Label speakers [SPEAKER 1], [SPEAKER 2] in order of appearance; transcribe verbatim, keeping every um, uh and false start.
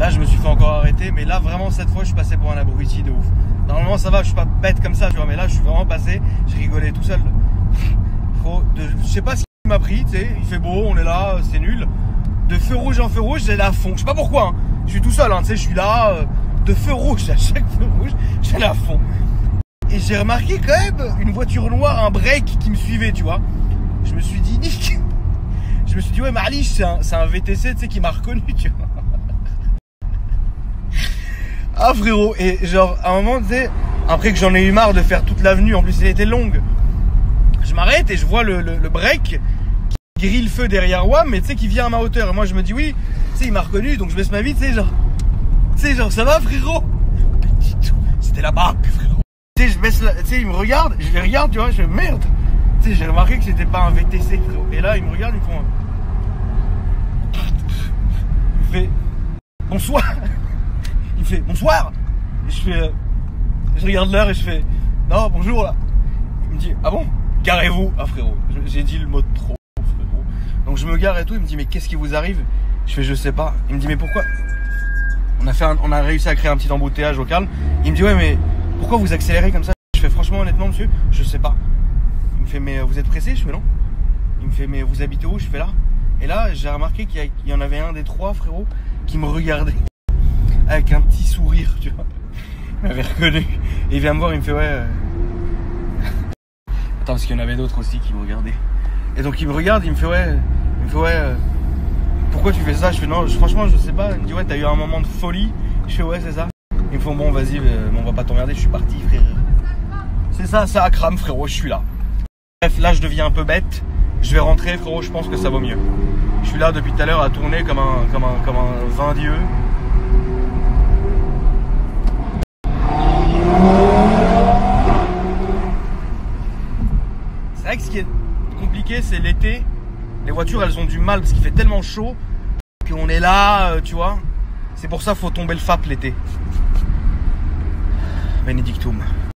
[SPEAKER 1] Là je me suis fait encore arrêter, mais là vraiment cette fois je suis passé pour un abruti de ouf. Normalement ça va, je suis pas bête comme ça, tu vois, mais là je suis vraiment passé, je rigolais tout seul. Faut de, je sais pas ce qui m'a pris, tu sais, il fait beau, on est là, c'est nul. De feu rouge en feu rouge, j'allais à fond. Je sais pas pourquoi, hein. Je suis tout seul, hein, tu sais, je suis là, euh, de feu rouge, à chaque feu rouge, j'allais à fond. Et j'ai remarqué quand même une voiture noire, un break qui me suivait, tu vois. Je me suis dit, Nick, je me suis dit, ouais, Marlich, c'est un, c'est un V T C, tu sais, qui m'a reconnu, tu vois. Ah, frérot, et genre, à un moment, tu sais, après que j'en ai eu marre de faire toute l'avenue, en plus, elle était longue, je m'arrête et je vois le, le, le break qui grille le feu derrière moi, mais tu sais, qui vient à ma hauteur. Et moi, je me dis, oui, tu sais, il m'a reconnu, donc je baisse ma vie, tu sais, genre, tu sais, genre, ça va, frérot? C'était là-bas, frérot. Tu sais, je baisse la, tu sais, il me regarde, je les regarde, tu vois, je fais merde. Tu sais, j'ai remarqué que c'était pas un V T C, frérot. Et là, ils me regardent, ils font un... Il fait bonsoir. Il fait bonsoir. Et je fais, euh... je regarde l'heure et je fais non, bonjour là. Il me dit, ah bon? Garez-vous. Ah frérot, j'ai dit le mot de trop, frérot. Donc je me gare et tout, il me dit, mais qu'est-ce qui vous arrive? Je fais, je sais pas. Il me dit, mais pourquoi? On a fait un... on a réussi à créer un petit embouteillage au calme. Il me dit, ouais, mais pourquoi vous accélérez comme ça? Je fais, franchement, honnêtement, monsieur, je sais pas. Il me fait, mais vous êtes pressé? Je fais, non. Il me fait, mais vous habitez où? Je fais, là. Et là, j'ai remarqué qu'il y, y en avait un des trois, frérot, qui me regardait avec un petit sourire, tu vois. Il m'avait reconnu. Et il vient me voir, il me fait, ouais. Euh... Attends, parce qu'il y en avait d'autres aussi qui me regardaient. Et donc, il me regarde, il me fait, ouais. Il me fait, ouais. Euh... Pourquoi tu fais ça? Je fais, non, je, franchement, je sais pas. Il me dit, ouais, t'as eu un moment de folie. Je fais, ouais, c'est ça. Ils me font, bon, vas-y, euh, on va pas t'emmerder, je suis parti, frère. C'est ça, ça crame, frérot, je suis là. Bref, là, je deviens un peu bête. Je vais rentrer, frérot, je pense que ça vaut mieux. Je suis là depuis tout à l'heure à tourner comme un, comme un, comme un vain dieu. C'est vrai que ce qui est compliqué, c'est l'été. Les voitures, elles ont du mal parce qu'il fait tellement chaud qu'on est là, euh, tu vois. C'est pour ça qu'il faut tomber le F A P l'été. Benedictum.